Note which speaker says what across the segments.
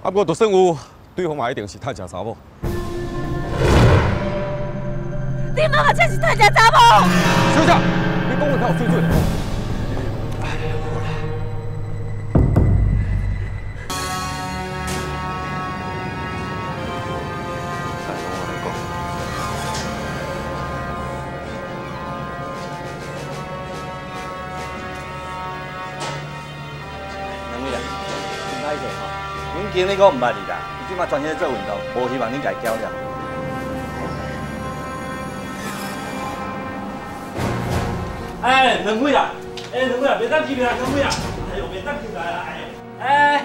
Speaker 1: 不过就算有，对方嘛一定是趁食查某。
Speaker 2: 你妈妈才是趁食查某。
Speaker 1: 小姐，你讲话较有水准。
Speaker 3: 经理我唔捌你啦，伊即马专心做运动，无希望恁家教了。哎，两位啊，两位啊，别当起来，两位啊，哎呦，别当起来啦，哎。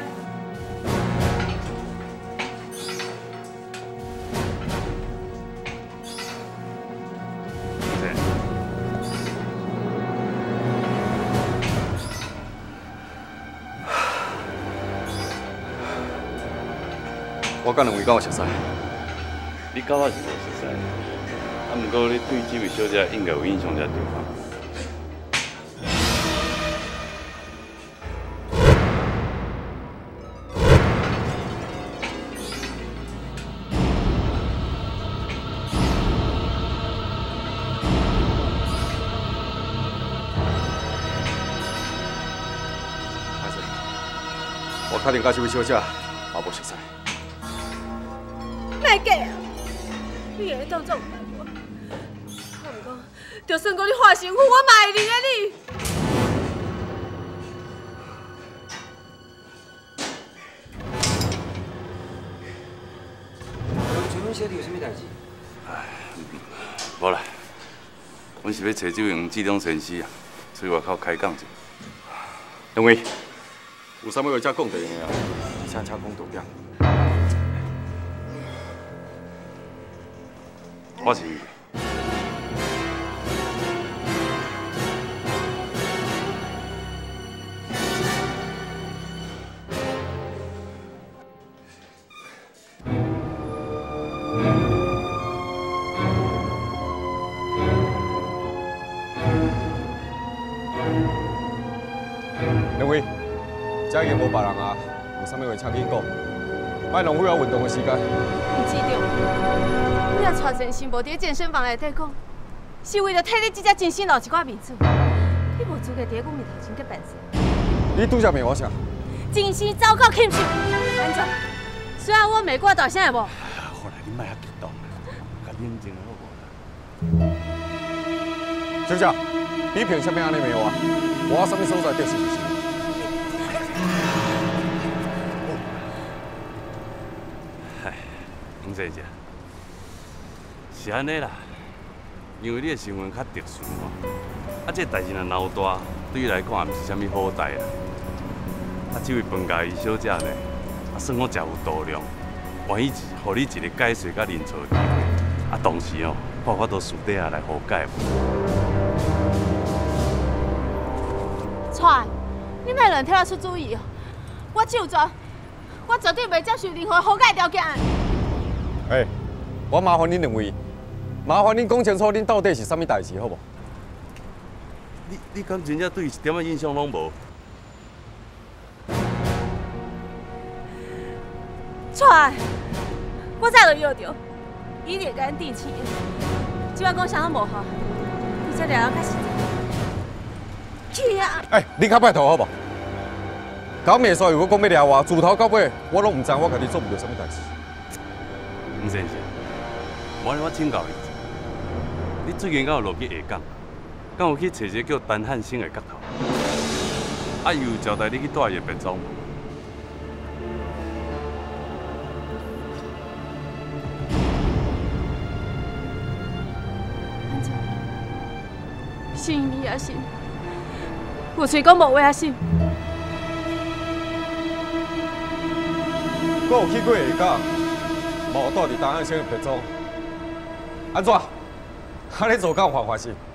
Speaker 1: 我甲两位敢有熟悉？
Speaker 4: 你甲我是无熟悉，不过你对这位小姐应该有印象才对吧？
Speaker 1: 歹势，我确定甲这位小姐也无熟悉。
Speaker 2: 卖假啊！你会当作唔爱我？我唔讲，就算讲你化成虎，我嘛会认你。
Speaker 5: 请问小弟有啥物代志？
Speaker 4: 无啦，阮是要找这位黄志忠先生啊，出外口开讲者。
Speaker 1: 两位，有啥物话才讲地的啊？而且请讲多点。
Speaker 4: 我是。
Speaker 1: 两位，这已经无别人啊，有啥物话请紧讲，莫浪费我运动的时间。
Speaker 2: 唔记得，你若带先生无伫健身房内底讲，是为了替你这只真心留一寡面子，你无资格伫阮面头前去办事。
Speaker 1: 你拄则骂我啥？
Speaker 2: 真心糟糕欠手，安怎？虽然我骂过大声的无？
Speaker 4: 好啦，你莫遐激动啦，较冷静好无啦。
Speaker 1: 小姐，你凭啥物安尼骂我？我啥物所在得是就是。
Speaker 4: 黄小姐，是安尼啦，因为你的身份较特殊嘛，这代志若闹大，对你来讲也毋是啥物好代啦。这位本家伊小姐呢，算我诚有度量，愿意互你一个解释甲认错的机会，同时哦，看法度私底下来和解。
Speaker 2: 蔡，你莫乱替我出主意哦！我就责，我绝对袂接受任何和解条件。
Speaker 1: 我麻烦恁两位，麻烦恁讲清楚，恁到底是啥物代志，好无？
Speaker 4: 你敢真正对伊一点仔印象拢无？
Speaker 2: 蔡，我早就约着，伊会甲咱定亲的。即摆讲啥拢无好，你才了解较实在。去啊！
Speaker 1: 恁较拜托好无？搞袂煞，如果讲要掠我，自头到尾，我拢唔知我家己做唔到啥物代志。
Speaker 4: 黄先生，我请教你，你最近敢有落去下港？敢有去找一个叫陈汉生的角头？伊有交代你去带伊的别庄无？
Speaker 2: 安怎？信你也信，有嘴讲无话也信。
Speaker 1: 我有去过下港。 无住伫陈汉生的别庄，安怎？安尼做敢有犯法是？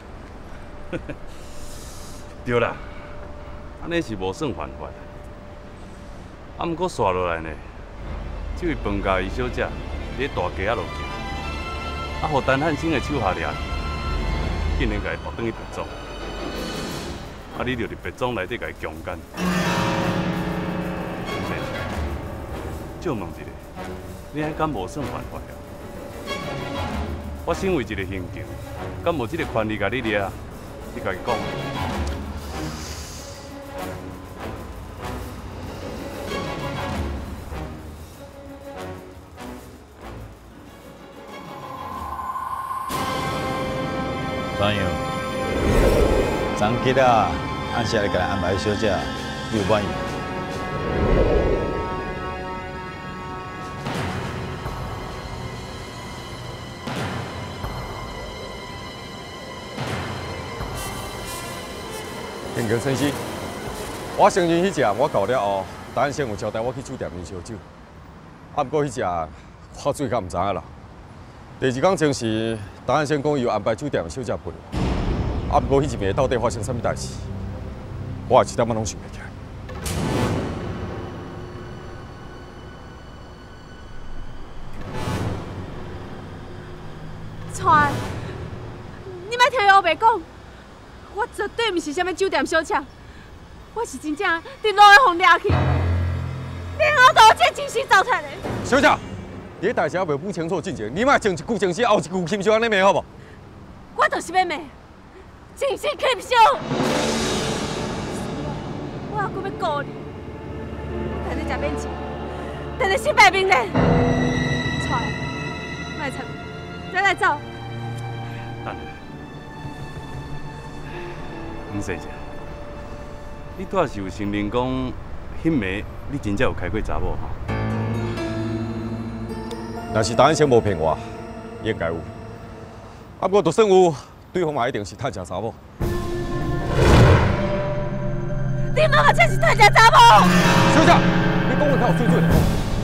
Speaker 4: 对啦，安尼是无算犯法。不过刷落来呢，这位本家伊小姐伫大街仔路行，互陈汉生的手下掠，竟然甲伊抱转去别庄，你就伫别庄内底甲伊强奸。 借问一下，你还敢无算犯法了？我身为一个刑警，敢无这个权利甲你掠？你家己讲。
Speaker 6: 怎样？昨日啊，按时来给咱安排小姐，你有满意？
Speaker 1: 刑警先生，我承认迄只我搞了后，答案先有交代我去酒店啉烧酒。啊，不过迄只我最敢唔知影啦。第二天前时，答案先讲伊有安排酒店的小姐陪。啊，不过迄一暝到底发生啥物代志，我也一点仔拢想袂起来。
Speaker 2: 川，你莫听我白讲，我绝对毋是啥物酒店小姐，我是真正伫路的互掠去，然后到这真心走出来的。
Speaker 1: 小姐，你的代志还袂补清楚进前，你莫前一句正是后一句轻松安尼骂好无？
Speaker 2: 我就是要骂，真心轻松。我还阁要告你，但你食免钱，但你失败命令。川，莫插，咱来走。
Speaker 4: 等下，黄先生，你拄仔是有承认讲，迄暝你真正有开过查某吼？
Speaker 1: 若是答案先无骗我，应该有。啊，不过就算有，对方嘛一定是趁食查某。
Speaker 2: 你妈妈真是趁食查某！
Speaker 1: 小姐，你讲话较有水准的。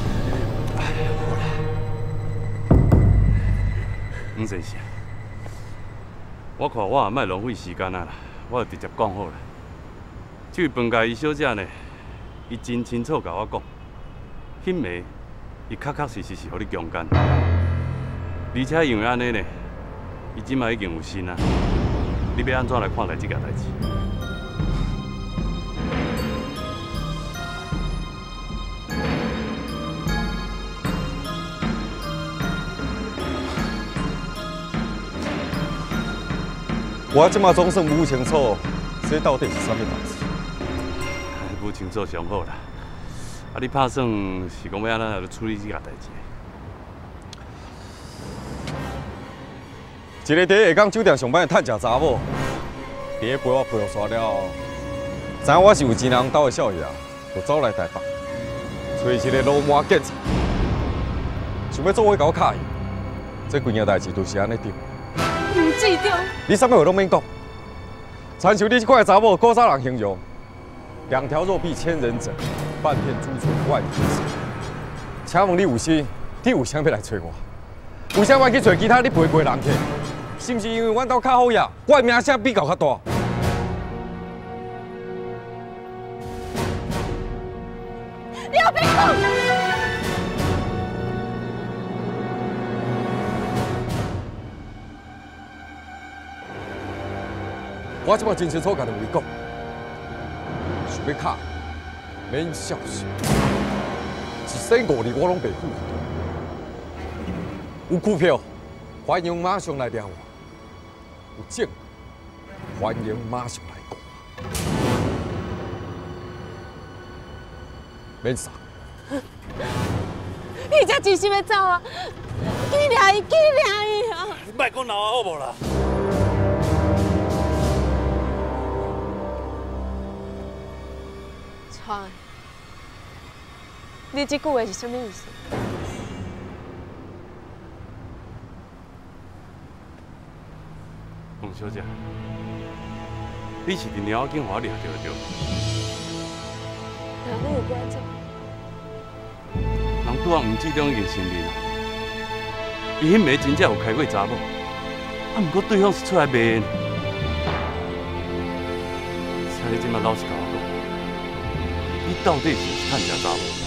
Speaker 4: 黄先生，我看我也莫浪费时间啊啦，我就直接讲好了。这位本家伊小姐呢，伊真清楚甲我讲，迄暝伊确确实实是互你强奸，而且因为安尼呢，伊即摆已经有心啊。你要安怎来看待这件代志？
Speaker 1: 我即马总算摸清楚，这到底是啥物代志。
Speaker 4: 摸清楚上好啦。啊，你拍算是讲要安怎来处理这件代志？
Speaker 1: 一个伫下港酒店上班的趁食查某，伫咧陪我陪互煞了后，知影我是有钱人兜的少爷，就走来台北，找一个罗马警察，想要做伙甲我卡伊。这几件代志就是安尼对。
Speaker 2: 唔记得。
Speaker 1: 你啥物话拢免讲，参像你这款查某，古早人形容两条肉臂千人整，半片猪嘴万人嫌。请问你有心，你为啥要来找我？为啥要去找其他你陪过的人客？是毋是因为阮兜较好呀？我的名声比较大。
Speaker 2: 你后别讲！
Speaker 1: 我即摆真清楚甲两位讲，想要卡，免小心，一生5日我拢袂付。有股票，欢迎马上来抓我；有证，欢迎马上来告我。免傻。
Speaker 2: 你才真心要走啊！去抓伊，去抓伊啊！
Speaker 3: 你莫讲闹我好无啦？
Speaker 2: 川，你这句话是什么意思？
Speaker 4: 黄小姐，你是伫猫仔警互掠着对？
Speaker 2: 哪能有关这？
Speaker 4: 人拄仔黄志忠已经承认了，伊迄暝真正有开过查某，啊，毋过对方是出来卖的。请你即摆老实甲我讲，你到底是趁食查某？